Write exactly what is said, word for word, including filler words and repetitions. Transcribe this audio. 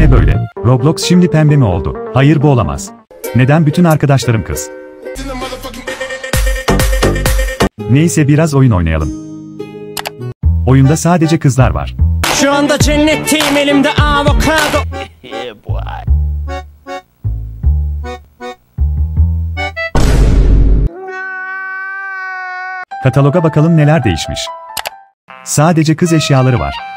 ne böyle? Roblox şimdi pembe mi oldu? Hayır, bu olamaz. Neden bütün arkadaşlarım kız? Neyse, biraz oyun oynayalım. Oyunda sadece kızlar var. Şu anda cennetteyim, elimde avokado. Kataloga bakalım neler değişmiş. Sadece kız eşyaları var.